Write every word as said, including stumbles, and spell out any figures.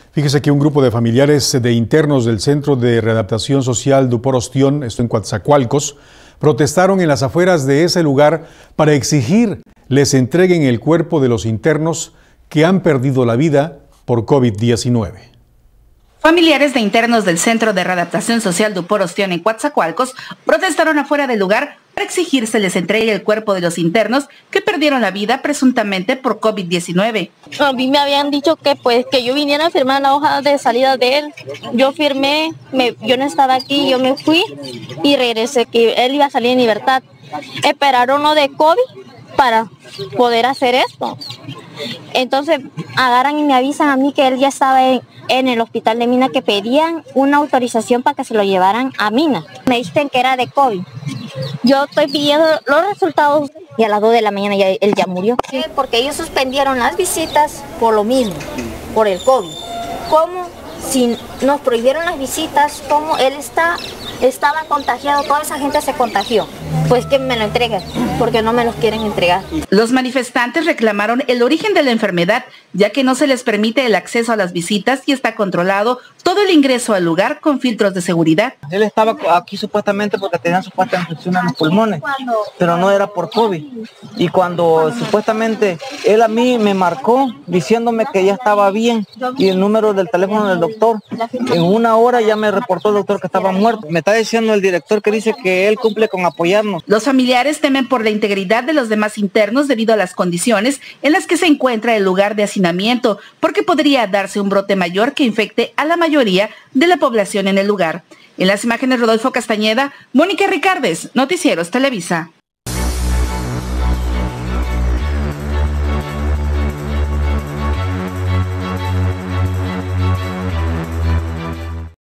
Fíjese que un grupo de familiares de internos del Centro de Readaptación Social Dupor Ostión, esto en Coatzacoalcos, protestaron en las afueras de ese lugar para exigir les entreguen el cuerpo de los internos que han perdido la vida por COVID diecinueve. Familiares de internos del Centro de Readaptación Social Dupor Ostión en Coatzacoalcos protestaron afuera del lugar para exigir se les entregue el cuerpo de los internos que perdieron la vida presuntamente por COVID diecinueve. A mí me habían dicho que pues que yo viniera a firmar la hoja de salida de él. Yo firmé, me, yo no estaba aquí, yo me fui y regresé, que él iba a salir en libertad. Esperaron lo de COVID para poder hacer esto. Entonces agarran y me avisan a mí que él ya estaba en, en el hospital de Mina, que pedían una autorización para que se lo llevaran a Mina. Me dicen que era de COVID. Yo estoy pidiendo los resultados y a las dos de la mañana ya, él ya murió. Sí, porque ellos suspendieron las visitas por lo mismo, por el COVID. ¿Cómo? Si nos prohibieron las visitas, ¿cómo él está, estaba contagiado? Toda esa gente se contagió. Pues que me lo entreguen, porque no me los quieren entregar. Los manifestantes reclamaron el origen de la enfermedad, ya que no se les permite el acceso a las visitas y está controlado todo el ingreso al lugar con filtros de seguridad. Él estaba aquí supuestamente porque tenía supuesta infección en los pulmones, pero no era por COVID. Y cuando supuestamente él a mí me marcó diciéndome que ya estaba bien y el número del teléfono del doctor, en una hora ya me reportó el doctor que estaba muerto. Me está diciendo el director que dice que él cumple con apoyarnos. Los familiares temen por la integridad de los demás internos debido a las condiciones en las que se encuentra el lugar de hacinamiento, porque podría darse un brote mayor que infecte a la mayoría de la población en el lugar. En las imágenes, Rodolfo Castañeda, Mónica Ricardes, Noticieros Televisa.